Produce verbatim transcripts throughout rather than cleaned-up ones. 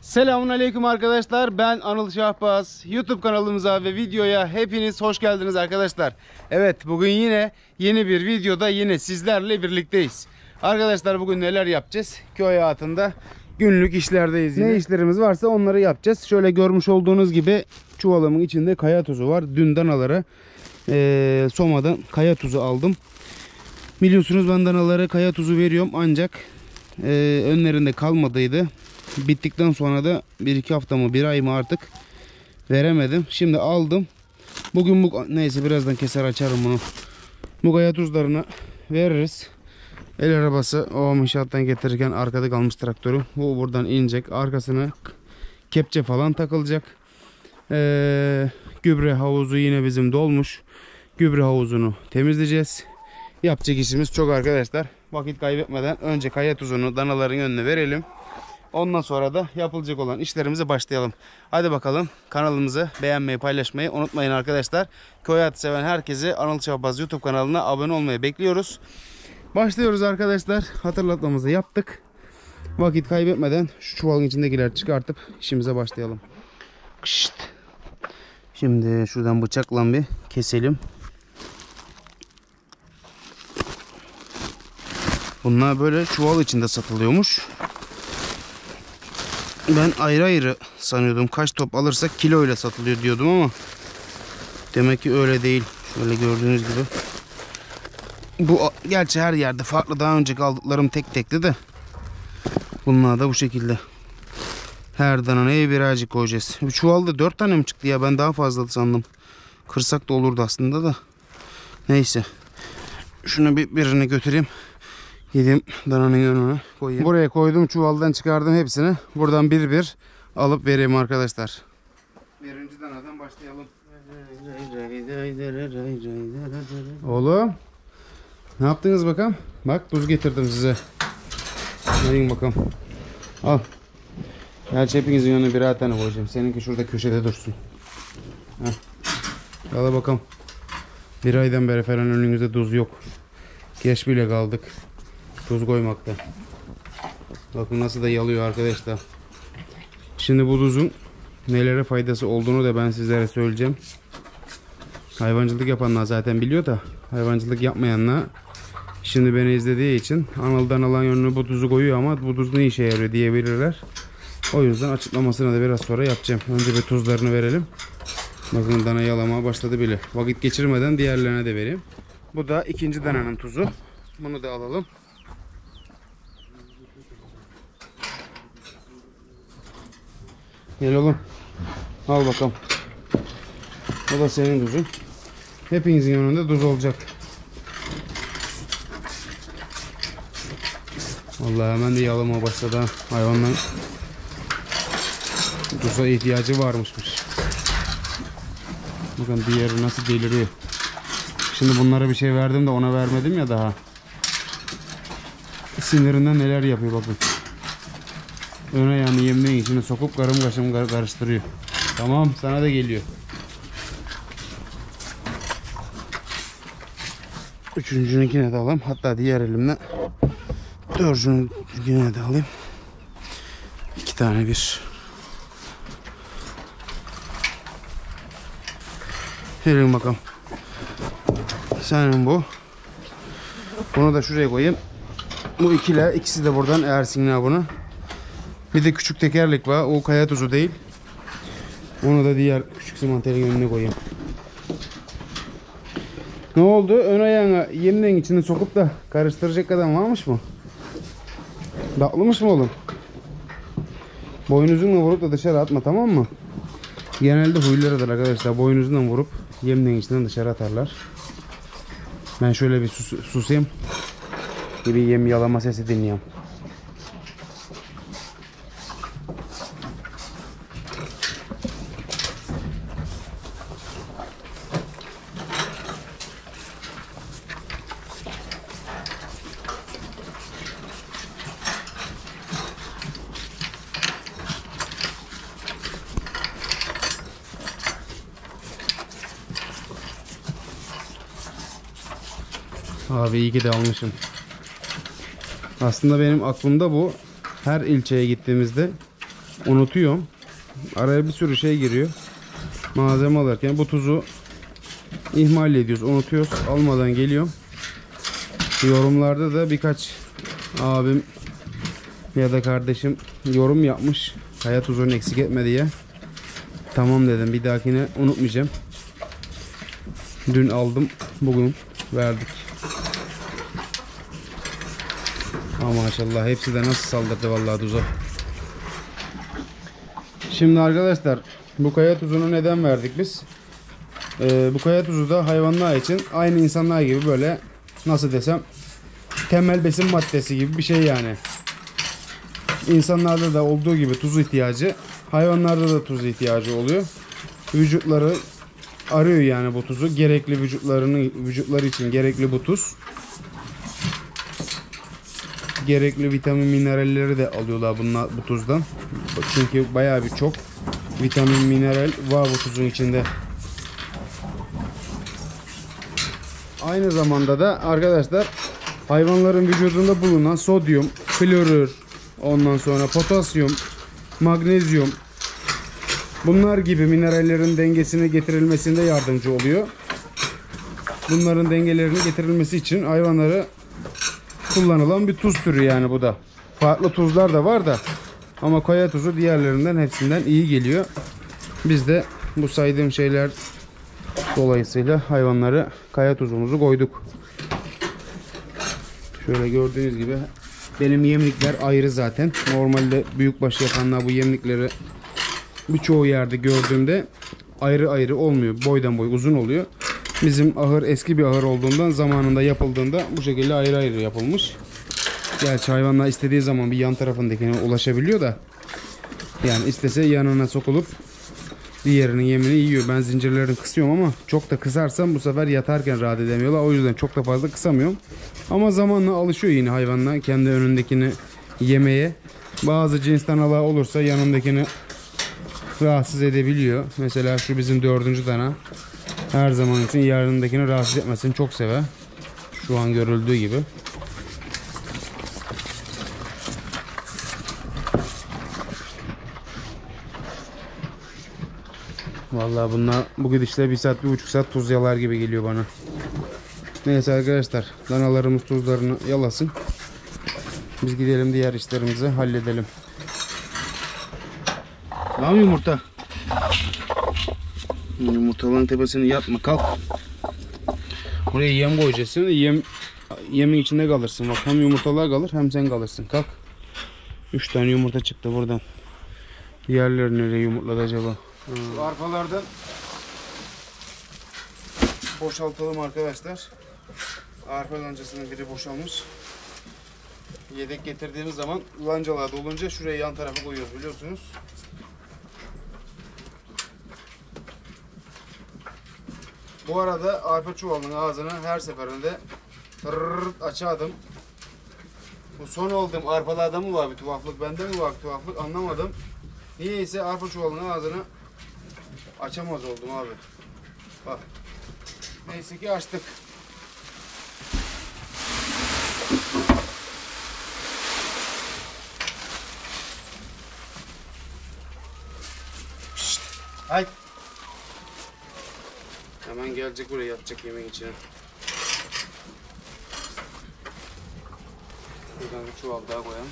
Selamun Aleyküm arkadaşlar. Ben Anıl Şahbaz. YouTube kanalımıza ve videoya hepiniz hoş geldiniz arkadaşlar. Evet, bugün yine yeni bir videoda yine sizlerle birlikteyiz. Arkadaşlar bugün neler yapacağız? Köy hayatında günlük işlerdeyiz yine. Ne işlerimiz varsa onları yapacağız. Şöyle görmüş olduğunuz gibi çuvalımın içinde kaya tuzu var. Dün danalara e, Soma'dan kaya tuzu aldım. Biliyorsunuz ben danalara kaya tuzu veriyorum ancak e, önlerinde kalmadıydı. Bittikten sonra da bir iki hafta mı bir ay mı artık veremedim. Şimdi aldım. Bugün bu neyse birazdan keser açarım bunu. Bu kaya tuzlarını veririz. El arabası o inşaattan getirirken arkada kalmış traktörü. Bu buradan inecek. Arkasına kepçe falan takılacak. Ee, gübre havuzu yine bizim dolmuş. Gübre havuzunu temizleyeceğiz. Yapacak işimiz çok arkadaşlar. Vakit kaybetmeden önce kaya tuzunu danaların önüne verelim. Ondan sonra da yapılacak olan işlerimize başlayalım. Hadi bakalım, kanalımızı beğenmeyi, paylaşmayı unutmayın arkadaşlar. Köy hayatı seven herkesi Anıl Şahbaz YouTube kanalına abone olmayı bekliyoruz. Başlıyoruz arkadaşlar. Hatırlatmamızı yaptık. Vakit kaybetmeden şu çuvalın içindekileri çıkartıp işimize başlayalım. Şşt. Şimdi şuradan bıçakla bir keselim. Bunlar böyle çuval içinde satılıyormuş. Ben ayrı ayrı sanıyordum. Kaç top alırsak kilo ile satılıyor diyordum ama demek ki öyle değil. Şöyle gördüğünüz gibi. Bu gerçi her yerde farklı. Daha önceki aldıklarım tek tekti de. Bunlar da bu şekilde. Her danaya birazcık koyacağız. Bu çuvalda dört tane mi çıktı ya? Ben daha fazla sandım. Kırsak da olurdu aslında da. Neyse. Şunu bir birine götüreyim. Gideyim dananın önüne koyayım. Buraya koydum, çuvaldan çıkardım hepsini. Buradan bir bir alıp vereyim arkadaşlar. Birinci danadan başlayalım. Oğlum, ne yaptınız bakalım? Bak, tuz getirdim size. Gelin bakalım. Al. Gerçi hepinizin yanına birer tane koyacağım. Seninki şurada köşede dursun. Heh. Al bakalım. Bir aydan beri falan önünüzde tuz yok. Geç bile kaldık tuz koymakta. Bakın nasıl da yalıyor arkadaşlar. Şimdi bu tuzun nelere faydası olduğunu da ben sizlere söyleyeceğim. Hayvancılık yapanlar zaten biliyor da hayvancılık yapmayanlar şimdi beni izlediği için Anıl'dan alan yönünü bu tuzu koyuyor ama bu tuz ne işe yarıyor diyebilirler. O yüzden açıklamasını da biraz sonra yapacağım. Önce bir tuzlarını verelim. Bakın dana yalamaya başladı bile. Vakit geçirmeden diğerlerine de vereyim. Bu da ikinci dananın tuzu. Bunu da alalım. Gel oğlum. Al bakalım. Bu da senin tuzun. Hepinizin yanında tuz olacak. Vallahi hemen de yalama başladı. Hayvanların tuza ihtiyacı varmışmış. Bakın diğeri nasıl deliriyor. Şimdi bunlara bir şey verdim de ona vermedim ya daha. Sinirinden neler yapıyor bakın. Ön ayağını yemeğin içine sokup karım kaşım karıştırıyor. Tamam, sana da geliyor. Üçüncününkine de alayım. Hatta diğer elimden dördüncününkine de alayım. İki tane bir. Verin bakalım. Senin bu. Bunu da şuraya koyayım. Bu ikiler, ikisi de buradan Ersin'le bunu. Bir de küçük tekerlek var. O kaya tuzu değil. Onu da diğer küçük simanterin önüne koyayım. Ne oldu? Ön ayağına yemlerin içine sokup da karıştıracak adam varmış mı? Datlımış mı oğlum? Boynuzunla vurup da dışarı atma, tamam mı? Genelde huylarıdır arkadaşlar. Boynuzundan vurup yemlerin içinden dışarı atarlar. Ben şöyle bir sus susayım. Bir yem yalama sesi dinliyorum. Abi iyi ki de almışım. Aslında benim aklımda bu. Her ilçeye gittiğimizde unutuyorum. Araya bir sürü şey giriyor. Malzeme alırken bu tuzu ihmal ediyoruz, unutuyoruz. Almadan geliyorum. Yorumlarda da birkaç abim ya da kardeşim yorum yapmış. Kaya tuzunu eksik etme diye. Tamam dedim, bir dahakine unutmayacağım. Dün aldım, bugün verdik. Ama maşallah hepsi de nasıl saldırdı vallahi tuza. Şimdi arkadaşlar, bu kaya tuzunu neden verdik biz? Ee, bu kaya tuzu da hayvanlar için aynı insanlar gibi böyle, nasıl desem, temel besin maddesi gibi bir şey yani. İnsanlarda da olduğu gibi tuz ihtiyacı, hayvanlarda da tuz ihtiyacı oluyor. Vücutları arıyor yani bu tuzu. Gerekli vücutlarının vücutları için gerekli bu tuz. Gerekli vitamin mineralleri de alıyorlar bunlar bu tuzdan. Çünkü bayağı bir çok vitamin mineral var bu tuzun içinde. Aynı zamanda da arkadaşlar hayvanların vücudunda bulunan sodyum, klorür, ondan sonra potasyum, magnezyum, bunlar gibi minerallerin dengesine getirilmesinde yardımcı oluyor. Bunların dengelerinin getirilmesi için hayvanlara kullanılan bir tuz türü yani bu da. Farklı tuzlar da var da ama kaya tuzu diğerlerinden hepsinden iyi geliyor. Biz de bu saydığım şeyler dolayısıyla hayvanlara kaya tuzumuzu koyduk. Şöyle gördüğünüz gibi benim yemlikler ayrı zaten. Normalde büyükbaş yapanlar bu yemlikleri birçoğu yerde gördüğümde ayrı ayrı olmuyor. Boydan boy uzun oluyor. Bizim ahır eski bir ahır olduğundan zamanında yapıldığında bu şekilde ayrı ayrı yapılmış. Gerçi hayvanlar istediği zaman bir yan tarafındakine ulaşabiliyor da, yani istese yanına sokulup diğerinin yemini yiyor. Ben zincirlerini kısıyorum ama çok da kısarsam bu sefer yatarken rahat edemiyorlar. O yüzden çok da fazla kısamıyorum. Ama zamanla alışıyor yine hayvanlar kendi önündekini yemeye. Bazı cins danalar olursa yanındakini rahatsız edebiliyor. Mesela şu bizim dördüncü dana. Her zaman için yanındakini rahatsız etmesini çok sever. Şu an görüldüğü gibi. Vallahi bunlar bu gidişle bir saat, bir buçuk saat tuz yalar gibi geliyor bana. Neyse arkadaşlar, danalarımız tuzlarını yalasın. Biz gidelim diğer işlerimizi halledelim. Tamam yumurta. Yumurtaların tepesini yatma, kalk. Buraya yem koyacaksın. Yem, yemin içinde kalırsın. Bak, hem yumurtalar kalır hem sen kalırsın. Kalk. üç tane yumurta çıktı buradan. Diğerleri nereye yumurtladı acaba? Şu arpalardan boşaltalım arkadaşlar. Arpa lancasının biri boşalmış. Yedek getirdiğimiz zaman lancalar dolunca şuraya yan tarafa koyuyoruz, biliyorsunuz. Bu arada arpa çuvalının ağzını her seferinde tırrrrt açardım. Bu son olduğum arpalarda mı var bir tuhaflık, bende mi var bir tuhaflık anlamadım. Niyeyse arpa çuvalının ağzını açamaz oldum abi. Bak. Neyse ki açtık. Şşt. Haydi. Hemen gelecek buraya, yatacak yemeğin içine. Buradan bir çuval daha koyalım.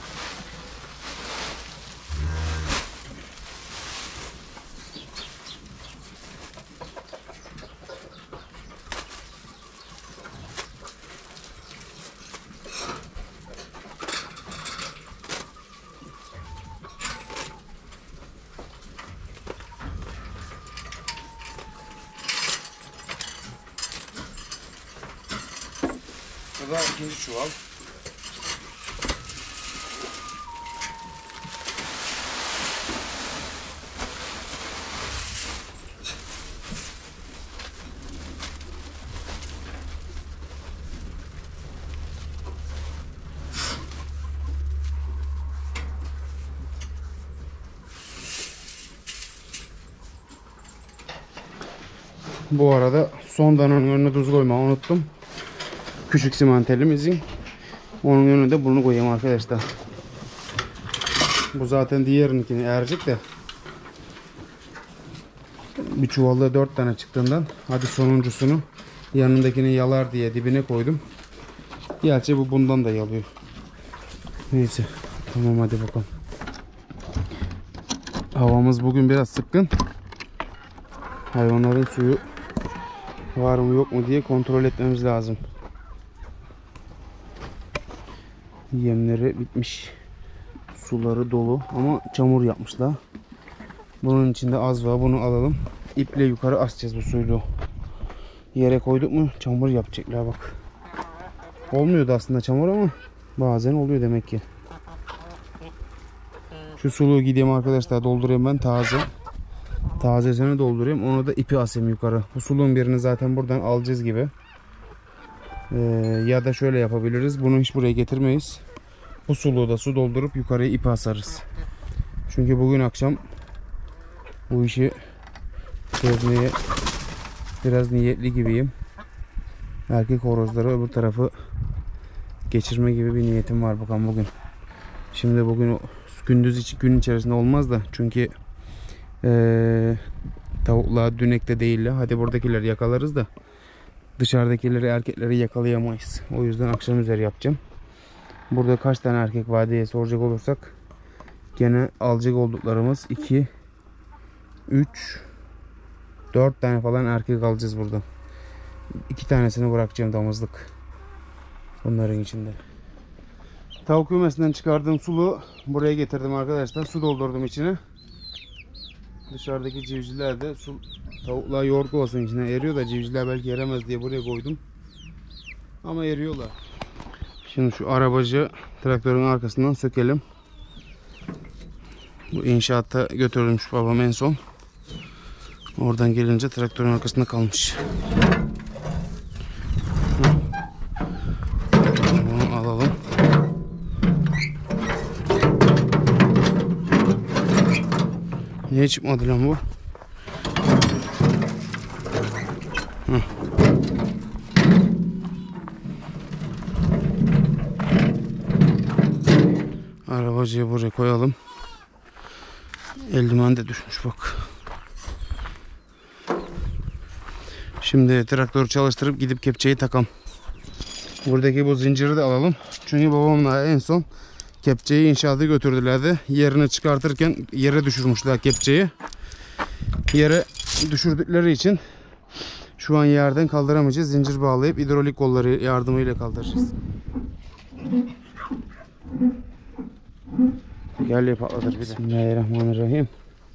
Bu da ikinci çuval. Bu arada son dananın önüne tuz koymayı unuttum. Küçük simantelimizin. Onun önüne de bunu koyayım arkadaşlar. Bu zaten diğerininkini erecek de. Bir çuvalda dört tane çıktığından hadi sonuncusunu yanındakini yalar diye dibine koydum. Gerçi bu bundan da yalıyor. Neyse. Tamam hadi bakalım. Havamız bugün biraz sıkkın. Hayvanların suyu var mı yok mu diye kontrol etmemiz lazım. Yemleri bitmiş. Suları dolu ama çamur yapmışlar. Bunun içinde az var. Bunu alalım. İple yukarı asacağız bu suyu. Yere koyduk mu çamur yapacaklar bak. Olmuyordu aslında çamur ama bazen oluyor demek ki. Şu suluğu gideyim arkadaşlar, doldurayım ben taze. Tazesini dolduruyorum. Onu da ipi asayım yukarı. Bu suluğun birini zaten buradan alacağız gibi. Ee, ya da şöyle yapabiliriz. Bunu hiç buraya getirmeyiz. Bu suluğu da su doldurup yukarıya ipi asarız. Çünkü bugün akşam bu işi çözmeye biraz niyetli gibiyim. Erkek horozları öbür tarafı geçirme gibi bir niyetim var bakalım bugün. Şimdi bugün gündüz için gün içerisinde olmaz da çünkü ee, tavuklar dünekte değiller. Hadi buradakileri yakalarız da dışarıdakileri, erkekleri yakalayamayız. O yüzden akşam üzeri yapacağım. Burada kaç tane erkek var diye soracak olursak gene alacak olduklarımız iki üç dört tane falan erkek alacağız burada. iki tanesini bırakacağım damızlık bunların içinde. Tavuk kümesinden çıkardığım suluğu buraya getirdim arkadaşlar. Su doldurdum içine. Dışarıdaki civcivler de su, tavuklar yoğurt kovasının içine eriyor da civcivler belki eremez diye buraya koydum. Ama eriyorlar. Şimdi şu arabacı traktörün arkasından sökelim. Bu inşaatta götürülmüş babam en son. Oradan gelince traktörün arkasında kalmış. Bunu alalım. Niye çıkmadı lan bu? Heh. Arabacıyı buraya koyalım. Eldiven de düşmüş bak. Şimdi traktörü çalıştırıp gidip kepçeyi takalım. Buradaki bu zinciri de alalım. Çünkü babamla en son kepçeyi inşaata götürdülerdi. Yerini çıkartırken yere düşürmüşler kepçeyi. Yere düşürdükleri için şu an yerden kaldıramayacağız. Zincir bağlayıp hidrolik kolları yardımıyla kaldıracağız. Tekerleği patlatır bir de. Bismillahirrahmanirrahim.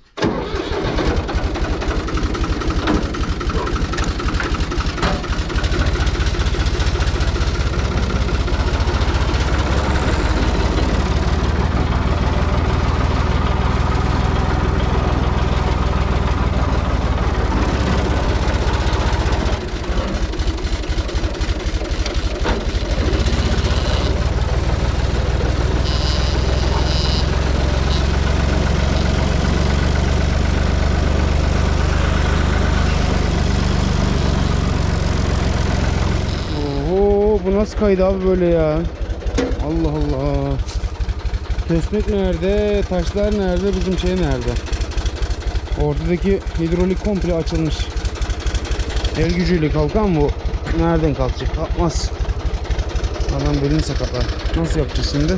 Nasıl kaydı abi böyle ya? Allah Allah. Kesmek nerede? Taşlar nerede? Bizim şey nerede? Ortadaki hidrolik komple açılmış. El gücüyle kalkan bu. Nereden kalkacak? Kalkmaz. Adam belini sakatlar. Nasıl yapacağız şimdi?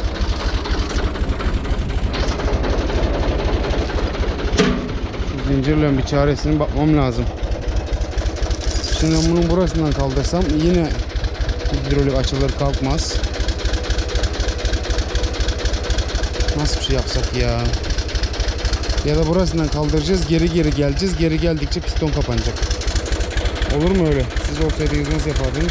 Şu zincirle bir çaresine bakmam lazım. Şimdi bunun burasından kaldırsam yine hidrolik açılır kalkmaz. Nasıl bir şey yapsak ya? Ya da burasından kaldıracağız, geri geri geleceğiz. Geri geldikçe piston kapanacak. Olur mu öyle? Siz olsaydınız nasıl yapardınız?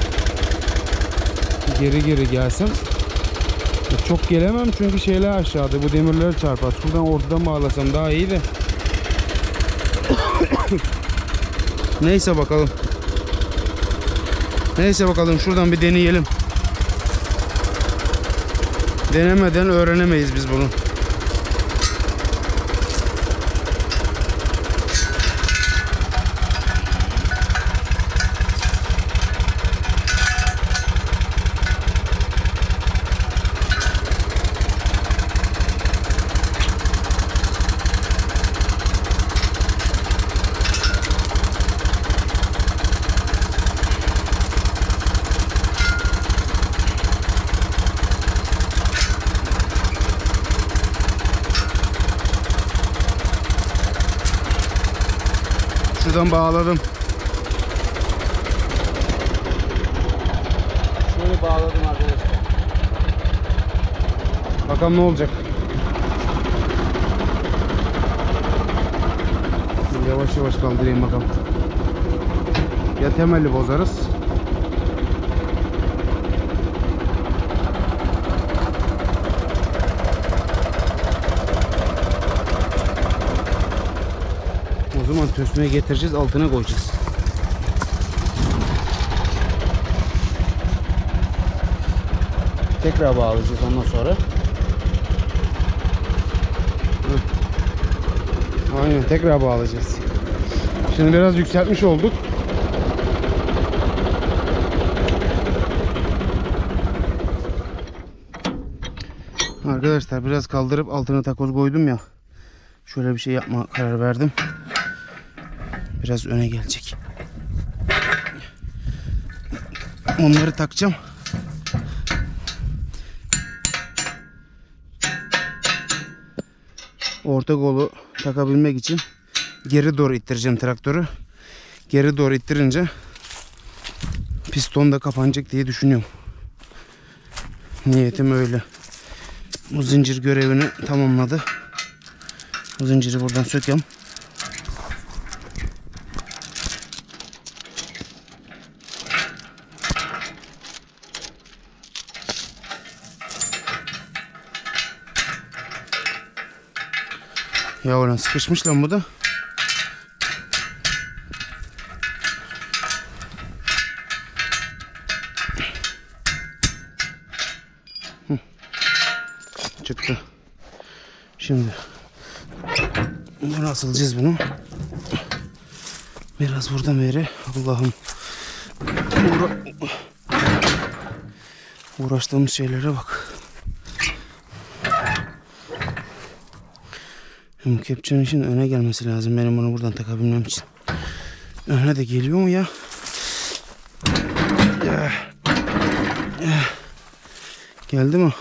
Geri geri gelsem çok gelemem çünkü şeyler aşağıda. Bu demirler çarpar. Şuradan ortadan bağlasam daha iyi de. Neyse bakalım. Neyse bakalım şuradan bir deneyelim. Denemeden öğrenemeyiz biz bunu. şuradan bağladım. Şöyle bağladım arkadaşlar. Bakalım ne olacak. Şimdi yavaş yavaş kaldırayım bakalım. Ya temeli bozarız. O zaman tösmeye getireceğiz, altına koyacağız. Tekrar bağlayacağız ondan sonra. Hı. Aynen, tekrar bağlayacağız. Şimdi biraz yükseltmiş olduk. Arkadaşlar biraz kaldırıp altına takoz koydum ya. Şöyle bir şey yapma karar verdim. Biraz öne gelecek. Onları takacağım. Orta kolu takabilmek için geri doğru ittireceğim traktörü. Geri doğru ittirince piston da kapanacak diye düşünüyorum. Niyetim öyle. Bu zincir görevini tamamladı. Bu zinciri buradan sökeyim. Ya ulan sıkışmış lan bu da. Hı. Çıktı. Şimdi bunu asılacağız bunu. Biraz buradan beri Allah'ım uğra uğraştığımız şeylere bak. Şimdi kepçenin için öne gelmesi lazım benim bunu buradan takabilmem için. Öne de geliyor mu ya? Geldi mi?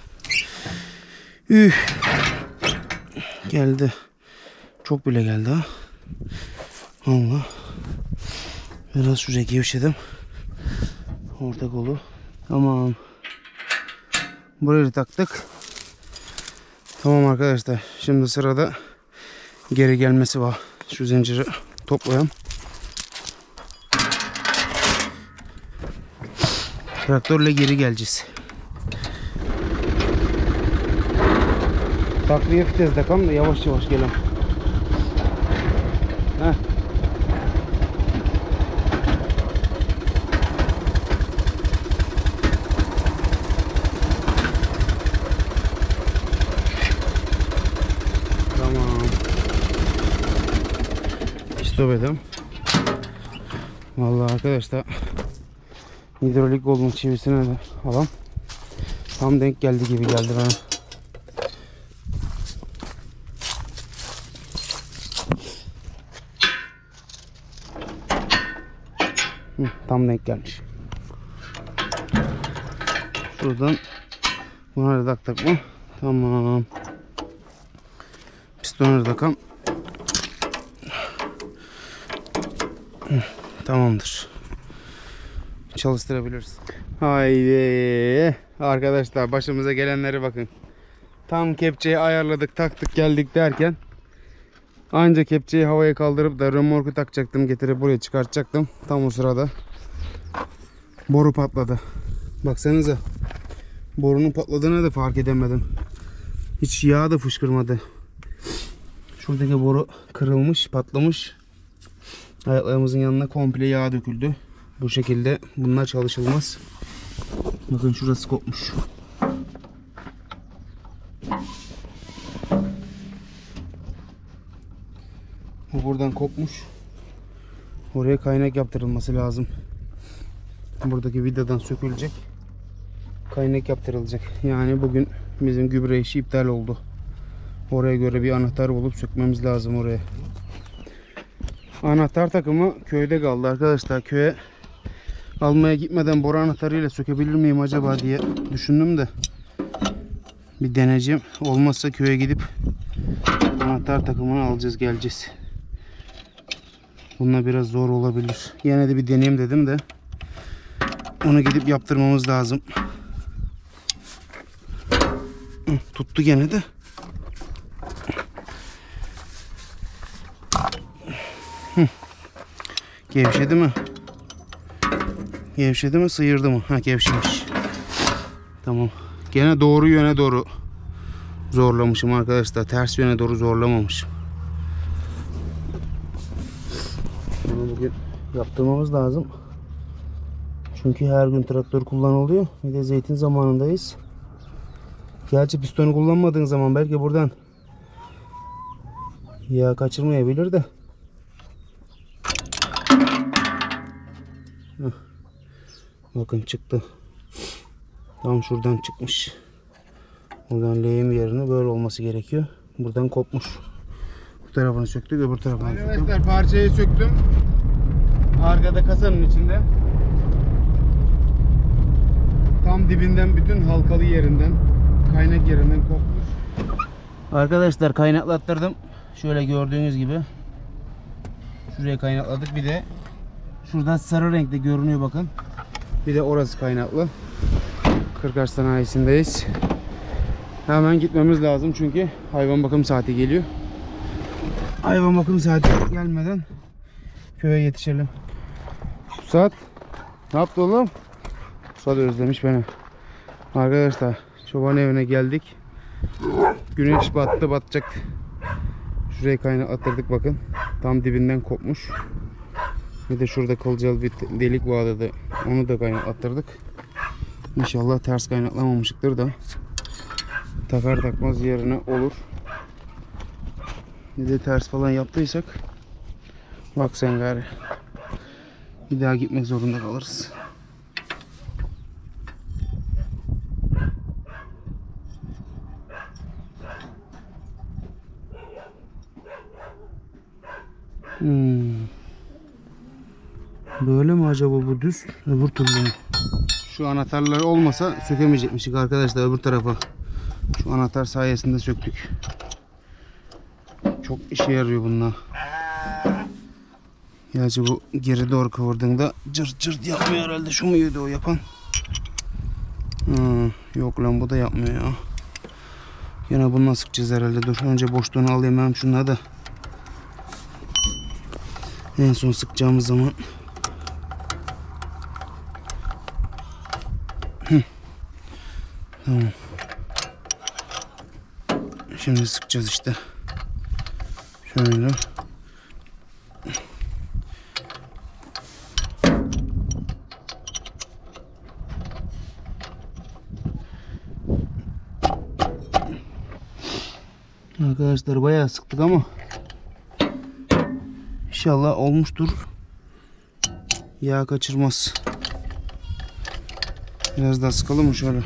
Üh. Geldi. Çok bile geldi ha. Allah. Biraz şuraya gevşedim. Orta kolu. Tamam. Burayı taktık. Tamam arkadaşlar. Şimdi sırada geri gelmesi var. Şu zinciri toplayalım. Traktörle geri geleceğiz. Takviye vites takalım da yavaş yavaş gelelim. Heh. Tamam. Stop edelim. Vallahi arkadaşlar hidrolik kolun çivisine de alalım. Tam denk geldi gibi geldi bana. Hı, tam denk gelmiş. Şuradan bunları da taktık mı? Tamam. Pistonları takalım. Tamamdır. Çalıştırabiliriz. Haydi. Arkadaşlar başımıza gelenlere bakın. Tam kepçeyi ayarladık, taktık, geldik derken anca kepçeyi havaya kaldırıp da römorku takacaktım, getirip buraya çıkartacaktım. Tam o sırada boru patladı. Baksanıza. Borunun patladığını da fark edemedim. Hiç yağ da fışkırmadı. Şuradaki boru kırılmış, patlamış. Ayaklarımızın yanına komple yağ döküldü. Bu şekilde bunlar çalışılmaz. Bakın şurası kopmuş. Bu buradan kopmuş. Oraya kaynak yaptırılması lazım. Buradaki vidadan sökülecek. Kaynak yaptırılacak. Yani bugün bizim gübre işi iptal oldu. Oraya göre bir anahtar bulup sökmemiz lazım oraya. Anahtar takımı köyde kaldı arkadaşlar. Köye almaya gitmeden boru anahtarıyla sökebilir miyim acaba diye düşündüm de bir deneyeceğim. Olmazsa köye gidip anahtar takımını alacağız, geleceğiz. Bununla biraz zor olabilir. Yine de bir deneyeyim dedim de. Onu gidip yaptırmamız lazım. Tuttu gene de. Gevşedi mi? Gevşedi mi? Sıyırdı mı? Ha, gevşemiş. Tamam. Gene doğru yöne doğru zorlamışım arkadaşlar. Ters yöne doğru zorlamamışım. Bunu bugün yaptırmamız lazım. Çünkü her gün traktör kullanılıyor. Bir de zeytin zamanındayız. Gerçi pistonu kullanmadığın zaman belki buradan yağ kaçırmayabilir de. Heh. Bakın çıktı. Tam şuradan çıkmış. Buradan lehim yerine böyle olması gerekiyor. Buradan kopmuş. Bu tarafını söktük, öbür tarafını söktük. Arkadaşlar parçayı söktüm. Arkada kasanın içinde. Tam dibinden, bütün halkalı yerinden, kaynak yerinden kopmuş. Arkadaşlar kaynaklattırdım. Şöyle gördüğünüz gibi. Şuraya kaynakladık. Bir de şurada sarı renkte görünüyor bakın. Bir de orası kaynaklı. Kırkaç sanayisindeyiz. Hemen gitmemiz lazım çünkü hayvan bakım saati geliyor. Hayvan bakım saati gelmeden köye yetişelim. Pusat, ne yaptı oğlum? Pusat özlemiş beni. Arkadaşlar çoban evine geldik. Güneş battı, batacak. Şurayı kaynattırdık bakın. Tam dibinden kopmuş. Bir de şurada kılcal bir delik vardı. Onu da kaynattırdık. İnşallah ters kaynaklamamışıktır da takar takmaz yerine olur. Bir de ters falan yaptıysak bak sen gari. Bir daha gitmek zorunda kalırız. Hmm. Böyle mi acaba bu düz? Öbür türlü mü? Şu anahtarlar olmasa sökemeyecekmişik arkadaşlar öbür tarafa. Şu anahtar sayesinde söktük. Çok işe yarıyor bunlar. Gerçi bu geri doğru kıvırdığında cırt cırt yapmıyor herhalde. Şu muydu o yapan? Hmm, yok lan bu da yapmıyor ya. Yine bununla sıkacağız herhalde. Dur önce boşluğunu alayım hem şunları da. En son sıkacağımız zaman. Hı. Tamam. Şimdi sıkacağız işte. Şöyle. Arkadaşlar bayağı sıktık ama İnşallah olmuştur. Yağ kaçırmaz. Biraz daha sıkalım mı şöyle?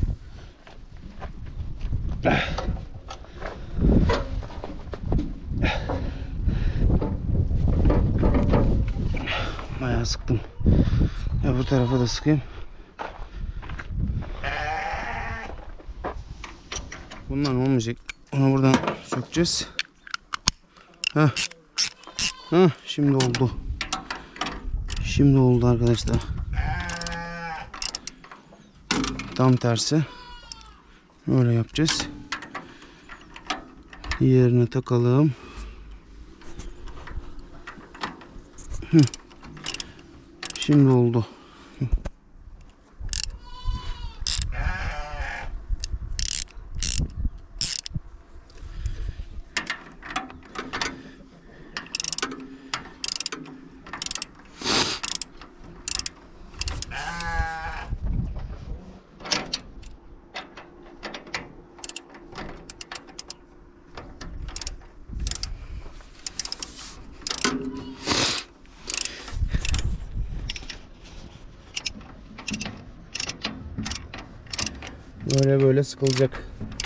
Bayağı sıktım. Ya bu tarafa da sıkayım. Bundan olmayacak. Onu buradan sökeceğiz. Heh. Heh, şimdi oldu. Şimdi oldu arkadaşlar. Tam tersi. Öyle yapacağız. Yerine takalım. Hı. Şimdi oldu. Hı. Böyle böyle sıkılacak.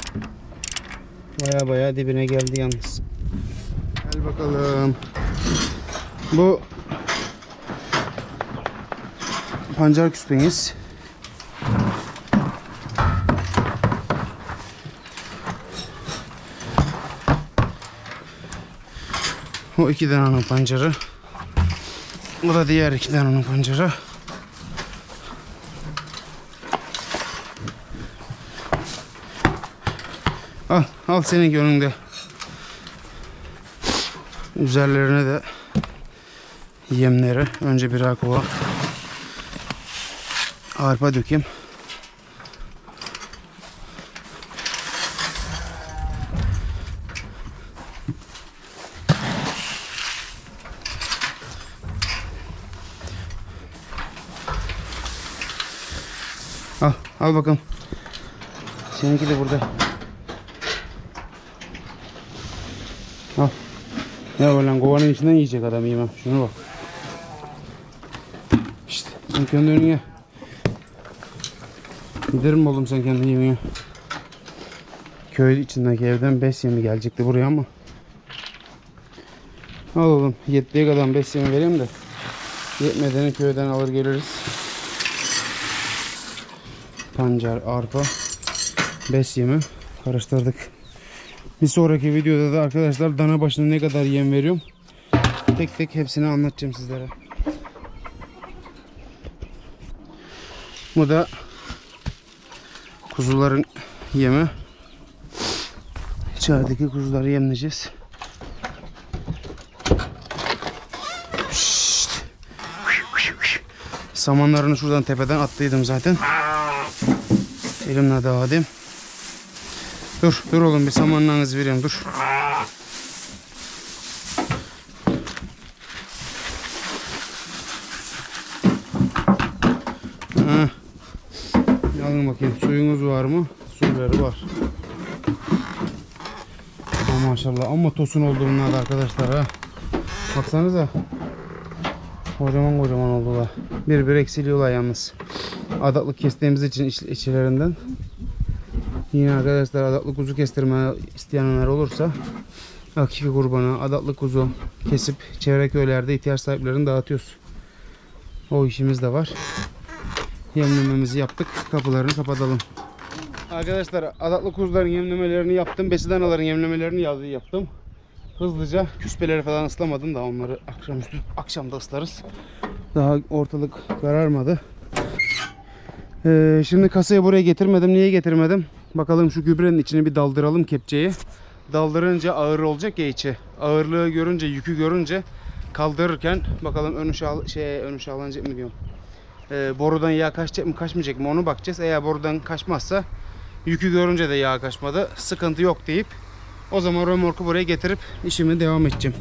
Baya baya dibine geldi yalnız. Gel bakalım. Bu pancar küspeniz. O iki tane pancarı. Bu da diğer iki tane onun pancarı. Al, al senin önünde. Üzerlerine de yemleri. Önce birer kova arpa dökeyim. Al, al bakalım. Seninki de burada. Al. Ya lan kovanın içinden yiyecek adam, yemem. Şuna bak. İşte sen kendi önüne. Giderim mi oğlum sen kendi yemeğe? Köy içindeki evden bes yemi gelecekti buraya ama. Al oğlum, yettiği kadar bes yemi vereyim de yetmediğini köyden alır geliriz. Pancar, arpa, bes yemi karıştırdık. Bir sonraki videoda da arkadaşlar dana başına ne kadar yem veriyorum tek tek hepsini anlatacağım sizlere. Bu da kuzuların yemi. İçerideki kuzuları yemleyeceğiz. Şşt. Samanlarını şuradan tepeden attıydım zaten. Elimle dağılayım. Dur, dur oğlum, bir samanlarınızı vereyim, dur. Ha. Alın bakayım, suyunuz var mı? Suları var. Ha, maşallah, ama tosun oldu bunlar da arkadaşlar ha. Baksanıza. Kocaman kocaman oldular. Bir bir eksiliyorlar yalnız. Adaklık kestiğimiz için iç, içlerinden. Yine arkadaşlar adaklı kuzu kestirme isteyenler olursa hakiki kurbanı, adaklı kuzu kesip çevre köylerde ihtiyaç sahiplerine dağıtıyoruz. O işimiz de var. Yemlememizi yaptık. Kapılarını kapatalım. Arkadaşlar adaklı kuzuların yemlemelerini yaptım. Besi danaların yemlemelerini yaptım. Hızlıca küspeleri falan ıslamadım da onları akşamüstü akşamda ıslarız. Daha ortalık kararmadı. Ee, şimdi kasayı buraya getirmedim. Niye getirmedim? Bakalım şu gübrenin içine bir daldıralım kepçeyi. Daldırınca ağır olacak ya içi. Ağırlığı görünce, yükü görünce kaldırırken bakalım ön uşağı, şey, ön uşağlanacak mı diyorum. Ee, borudan yağ kaçacak mı kaçmayacak mı onu bakacağız. Eğer borudan kaçmazsa, yükü görünce de yağ kaçmadı, sıkıntı yok deyip o zaman römorku buraya getirip işime devam edeceğim.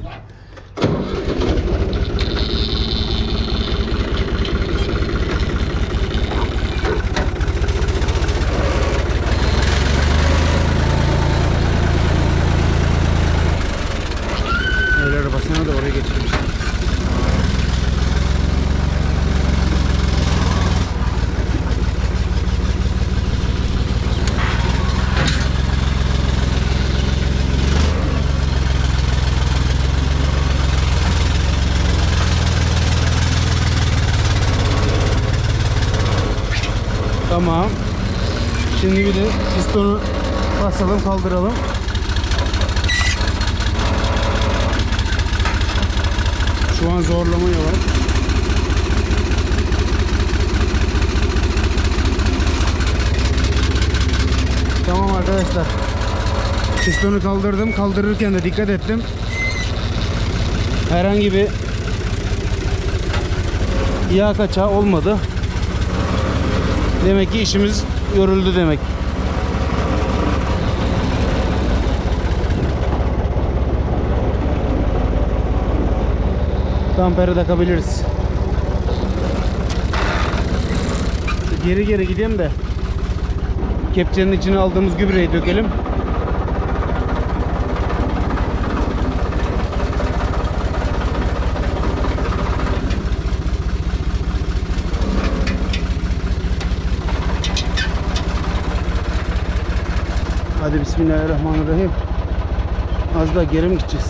El arabasına da oraya geçirmiştim. Tamam. Şimdi bir de pistonu basalım, kaldıralım. Şu an zorlama var. Tamam arkadaşlar. Pistonu kaldırdım. Kaldırırken de dikkat ettim. Herhangi bir yağ kaçağı olmadı. Demek ki işimiz yoruldu demek. Damperi takabiliriz. Geri geri gideyim de kepçenin içine aldığımız gübreyi dökelim. Hadi bismillahirrahmanirrahim. Az daha geri mi gideceğiz?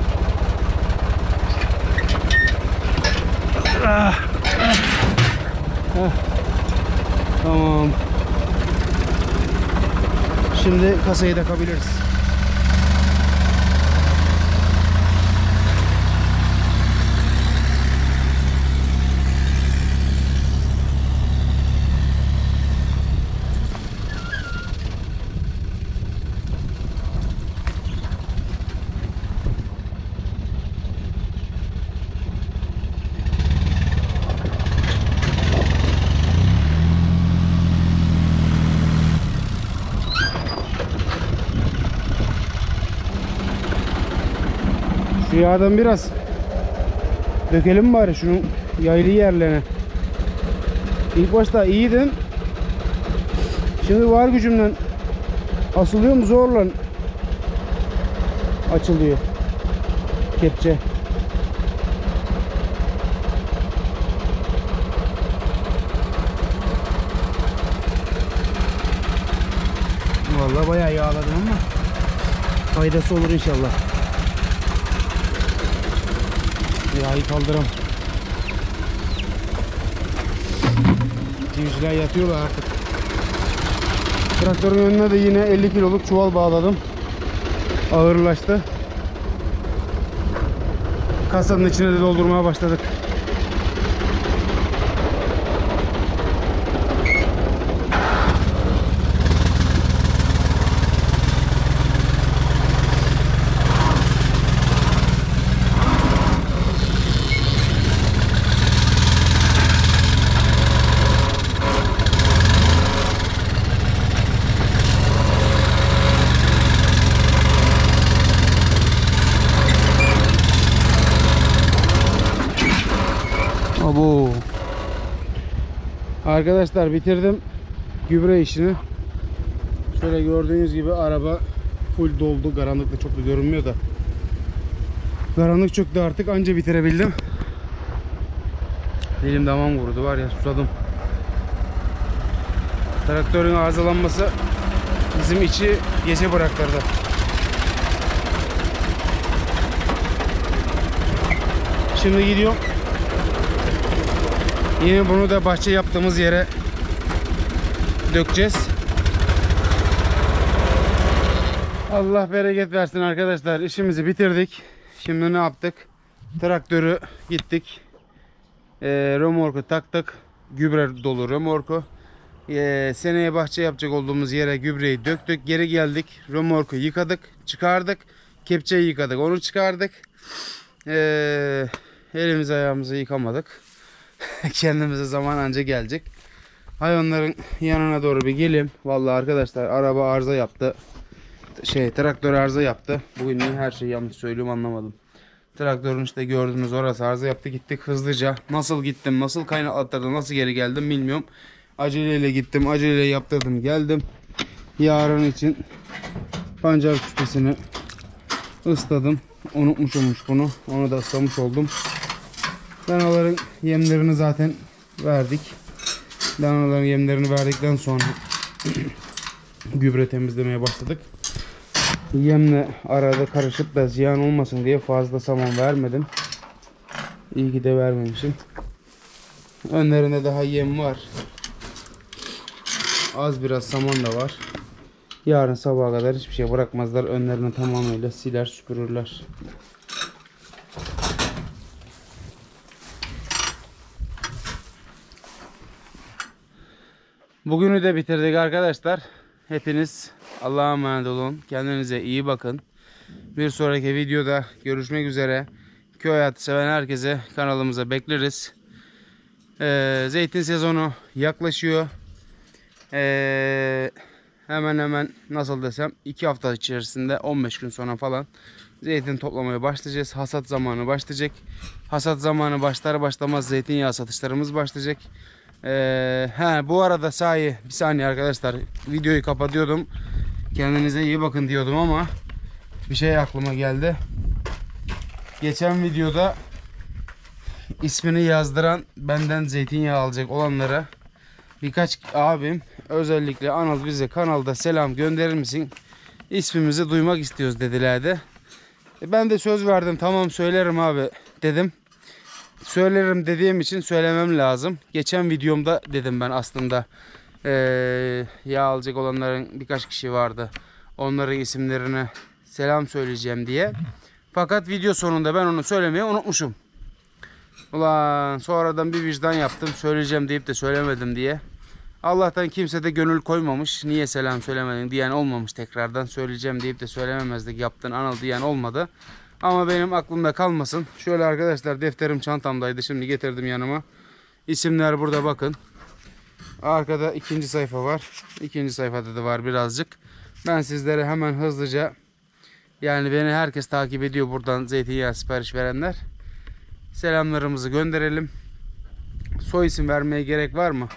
Ah, ah, ah. Tamam. Şimdi kasayı takabiliriz. Şu yağdan biraz dökelim bari şunun yaylı yerlerine. İlk başta iyiydim. Şimdi var gücümden asılıyorum, zorla açılıyor kepçe. Vallahi bayağı yağladım ama faydası olur inşallah. Yağı kaldıram. Civcivler yatıyorlar artık. Traktörün önüne de yine elli kiloluk çuval bağladım. Ağırlaştı. Kasanın içine de doldurmaya başladık. Abo. Arkadaşlar bitirdim gübre işini. Şöyle gördüğünüz gibi araba full doldu. Karanlıkta çok da görünmüyor da. Karanlık çöktü artık, anca bitirebildim. Dilim damağım kurudu, var ya, susadım. Traktörün arızalanması bizim içi gece bıraktırdı. Şimdi gidiyorum. Yine bunu da bahçe yaptığımız yere dökeceğiz. Allah bereket versin arkadaşlar. İşimizi bitirdik. Şimdi ne yaptık? Traktörü gittik. E, römorku taktık. Gübre dolu römorku. E, seneye bahçe yapacak olduğumuz yere gübreyi döktük. Geri geldik. Römorku yıkadık. Çıkardık. Kepçeyi yıkadık. Onu çıkardık. E, elimizi ayağımızı yıkamadık. Kendimize zaman anca gelecek. Hayvanların yanına doğru bir geleyim. Vallahi arkadaşlar araba arıza yaptı. Şey traktör arıza yaptı. Bugün niye her şeyi yanlış söylüyorum anlamadım. Traktörün işte gördüğünüz orası arıza yaptı. Gittik hızlıca. Nasıl gittim, nasıl kaynattırdım, nasıl geri geldim bilmiyorum. Aceleyle gittim, aceleyle yaptırdım, geldim. Yarın için pancar küspesini ısladım. Unutmuşummuş bunu. Onu da ıslamış oldum. Danaların yemlerini zaten verdik. Danaların yemlerini verdikten sonra gübre temizlemeye başladık. Yemle arada karışıp da ziyan olmasın diye fazla saman vermedim. İyi ki de vermemişim. Önlerinde daha yem var. Az biraz saman da var. Yarın sabaha kadar hiçbir şey bırakmazlar. Önlerini tamamıyla siler süpürürler. Bugünü de bitirdik arkadaşlar. Hepiniz Allah'a emanet olun. Kendinize iyi bakın. Bir sonraki videoda görüşmek üzere. Köy hayatı seven herkese kanalımıza bekleriz. Ee, zeytin sezonu yaklaşıyor. Ee, hemen hemen nasıl desem iki hafta içerisinde on beş gün sonra falan zeytin toplamaya başlayacağız. Hasat zamanı başlayacak. Hasat zamanı başlar başlamaz zeytinyağı satışlarımız başlayacak. Ee, he, bu arada sahi bir saniye arkadaşlar, videoyu kapatıyordum. Kendinize iyi bakın diyordum ama bir şey aklıma geldi. Geçen videoda ismini yazdıran, benden zeytinyağı alacak olanlara birkaç abim özellikle Anıl bize kanalda selam gönderir misin? İsmimizi duymak istiyoruz dedilerdi. E ben de söz verdim, tamam söylerim abi dedim. Söylerim dediğim için söylemem lazım. Geçen videomda dedim ben aslında ee, yağ alacak olanların birkaç kişi vardı. Onların isimlerine selam söyleyeceğim diye. Fakat video sonunda ben onu söylemeyi unutmuşum. Ulan sonradan bir vicdan yaptım. Söyleyeceğim deyip de söylemedim diye. Allah'tan kimse de gönül koymamış. Niye selam söylemedin diyen olmamış tekrardan. Söyleyeceğim deyip de söylememezlik yaptın Anıl diyen olmadı. Ama benim aklımda kalmasın. Şöyle arkadaşlar, defterim çantamdaydı. Şimdi getirdim yanıma. İsimler burada bakın. Arkada ikinci sayfa var. İkinci sayfada da var birazcık. Ben sizlere hemen hızlıca Yani beni herkes takip ediyor buradan zeytinyağı sipariş verenler. Selamlarımızı gönderelim. Soy isim vermeye gerek var mı?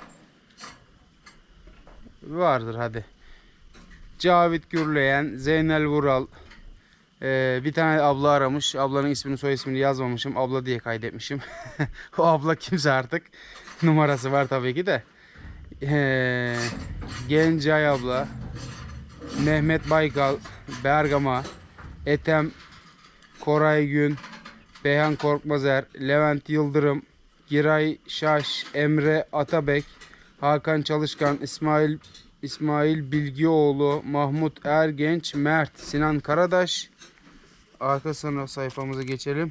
Vardır hadi. Cavit Gürleyen, Zeynel Vural. Ee, bir tane abla aramış. Ablanın ismini soy ismini yazmamışım. Abla diye kaydetmişim. O abla kimse artık. Numarası var tabii ki de. Ee, Gencay abla. Mehmet Baykal. Bergama. Etem. Koray Gün. Beyhan Korkmazer. Levent Yıldırım. Giray Şaş. Emre Atabek. Hakan Çalışkan. İsmail İsmail Bilgioğlu. Mahmut Ergenç. Mert. Sinan Karadaş. Arka sayfamıza geçelim.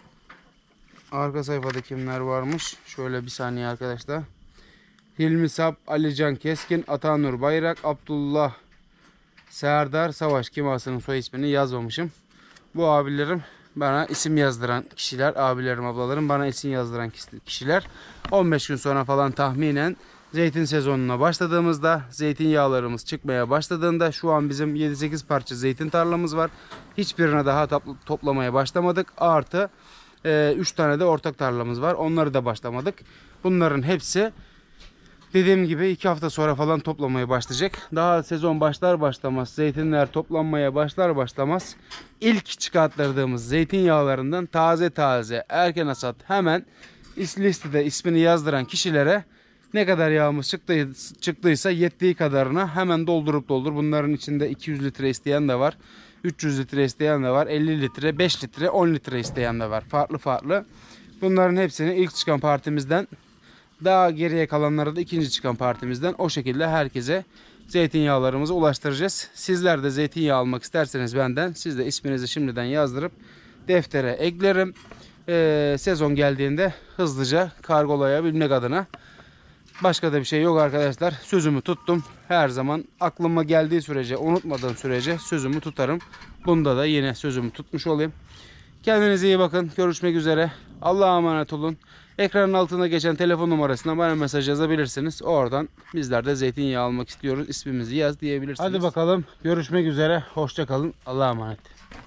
Arka sayfada kimler varmış? Şöyle bir saniye arkadaşlar. Hilmi Sap, Alican Keskin, Atanur Bayrak, Abdullah Serdar Savaş. Kimasının soy ismini yazmamışım. Bu abilerim bana isim yazdıran kişiler. Abilerim, ablalarım bana isim yazdıran kişiler. on beş gün sonra falan tahminen zeytin sezonuna başladığımızda, zeytinyağlarımız çıkmaya başladığında, şu an bizim yedi sekiz parça zeytin tarlamız var. Hiçbirine daha toplamaya başlamadık. Artı üç tane de ortak tarlamız var. Onları da başlamadık. Bunların hepsi dediğim gibi iki hafta sonra falan toplamaya başlayacak. Daha sezon başlar başlamaz, zeytinler toplanmaya başlar başlamaz ilk çıkarttırdığımız zeytinyağlarından taze taze erken hasat hemen listede ismini yazdıran kişilere ne kadar yağımız çıktıysa yettiği kadarına hemen doldurup doldur. Bunların içinde iki yüz litre isteyen de var. üç yüz litre isteyen de var. elli litre, beş litre, on litre isteyen de var. Farklı farklı. Bunların hepsini ilk çıkan partimizden, daha geriye kalanları da ikinci çıkan partimizden o şekilde herkese zeytinyağlarımızı ulaştıracağız. Sizler de zeytinyağı almak isterseniz benden, siz de isminizi şimdiden yazdırıp deftere eklerim. Ee, sezon geldiğinde hızlıca kargolayabilmek adına. Başka da bir şey yok arkadaşlar. Sözümü tuttum. Her zaman aklıma geldiği sürece, unutmadığım sürece sözümü tutarım. Bunda da yine sözümü tutmuş olayım. Kendinize iyi bakın. Görüşmek üzere. Allah'a emanet olun. Ekranın altında geçen telefon numarasına bana mesaj yazabilirsiniz. Oradan bizler de zeytinyağı almak istiyoruz, İsmimizi yaz diyebilirsiniz. Hadi bakalım. Görüşmek üzere. Hoşça kalın. Allah'a emanet.